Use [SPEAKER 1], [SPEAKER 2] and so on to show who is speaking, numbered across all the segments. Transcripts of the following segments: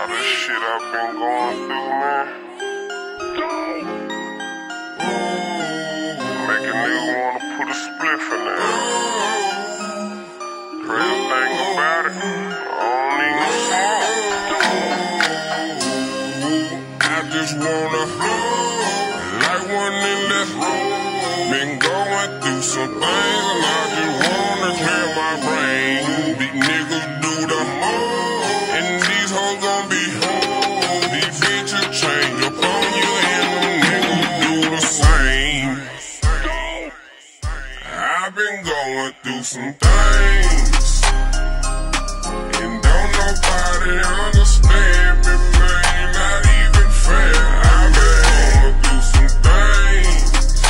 [SPEAKER 1] All this shit I've been going through, man. Make a nigga wanna put a spliff in there. Real thing about it, I don't even smoke. I just wanna light one in there. Been going through some things and I just wanna clear my brain. These niggas do the and these hoes gon' be these bitches change up on you and them niggas do the same. I've been going through some things and don't nobody understand me, man, not even fair. I've been going through some things,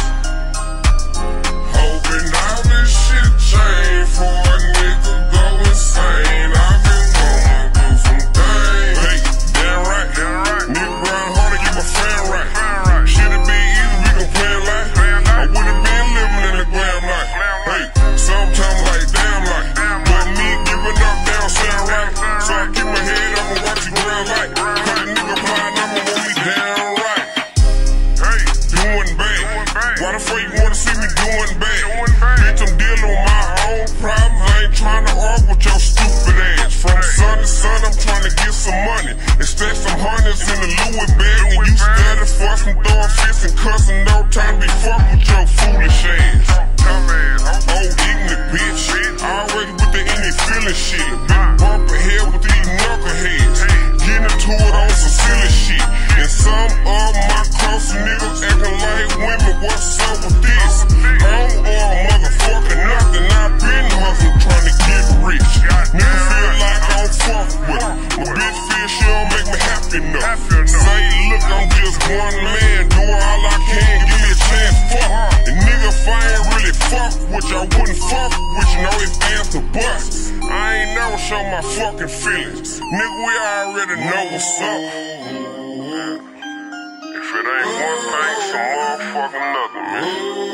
[SPEAKER 1] hoping all this shit change for a nigga go insane. I've been going through some things. Hey, damn right. Nigga grind hard to get my fan right. Shit'd be easy, we gon' play it like I would've been living in the glam life. Hey, sometimes like damn life, but me giving up down sound right. So I keep my head up and watch it grind like. Cause the nigga plotting, I'ma want me down right. Hey, doing bad. Why the fuck you wanna see me doing bad? Bitch, I'm dealing with my own problems. I ain't trying to argue with your stupid ass. From sun to sun, I'm trying to get some money and stack some hundreds in the Louis bag. And you study fussing, throwing fists and cussing. No time to be fucking with your foolish ass. Old ignorant bitch, always with the any feeling shit. Been bumping head with these knuckleheads, getting into it on some silly shit. And some of my close niggas acting like women. What's up with this? I'm all motherfucking nothing. I've been hustling trying to get rich. Nigga feel like I don't fuck with her. My bitch feel she don't make me happy enough. Say look, I'm just one man, doing all I can, give me a chance, fuck. And nigga, if I ain't really fuck with you, I wouldn't fuck with you, know it's answer bust. I ain't never show my fucking feelings. Nigga, we already know what's up. If it ain't one thing, some motherfucking another, man.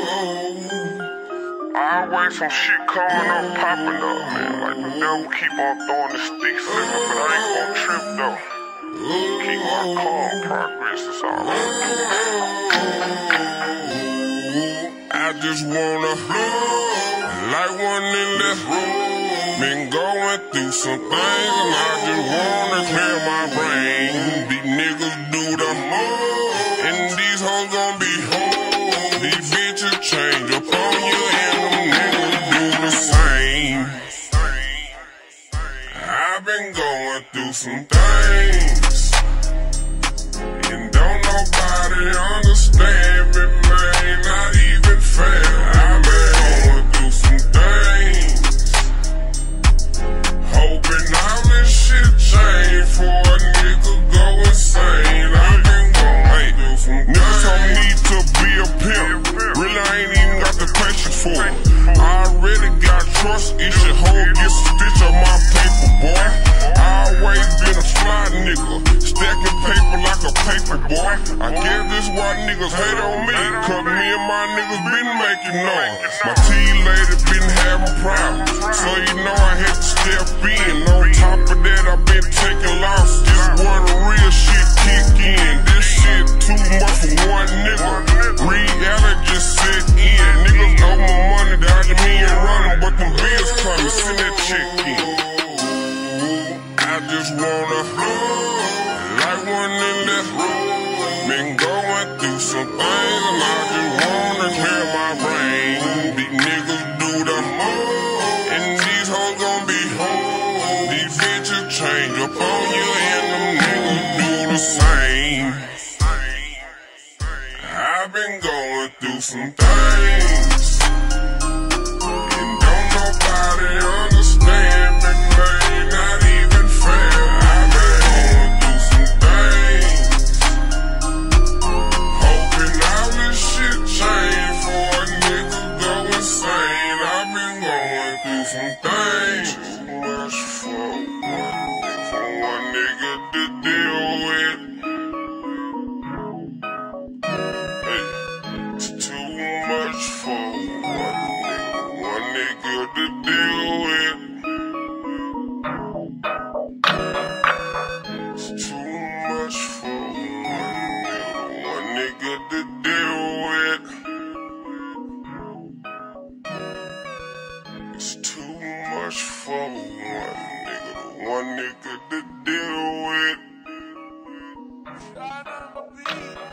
[SPEAKER 1] Always some shit coming up, popping up, man. Like the devil keep on throwing the sticks at me, but I ain't gon' trip though. Keep my calm progress, that's all I'm doing. I just wanna light one in there. Been going through some things and I just wanna clear my brain. These niggas do the and these hoes gon' be these bitches change up on you and them niggas do the same. I've been going through some things and don't nobody understand me, man, not even fair. I've been going through some things, hoping all this shit change for a nigga go insane. I've been going through some things. Niggas told me to be a pimp, really I ain't even got the patience for it. I already got trust issues, hoe get some stitch on my paper, boy. I always been a fly nigga, stacking paper like a paper boy. I guess this why niggas hate on me, cause me and my niggas been making noise. My T-lady been having problems, so you know I had to step in. On top of that, I been taking losses. This where the real shit kick in. This shit too much for one nigga. Reality just set in. Niggas owe my money, dodging me and running, but them bills coming, send that check in. I just wanna light one in there. Been going through some things and I just wanna clear my brain. These niggas do the and these hoes gon' be these bitches change up on you and them niggas do the same. I've been going through some things and don't nobody understand me, man, not even fair. I've been going through some things, hoping all this shit change for a nigga go insane. I've been going through some things, too much for one nigga to deal with. Hey, it's too much for for one nigga to deal with.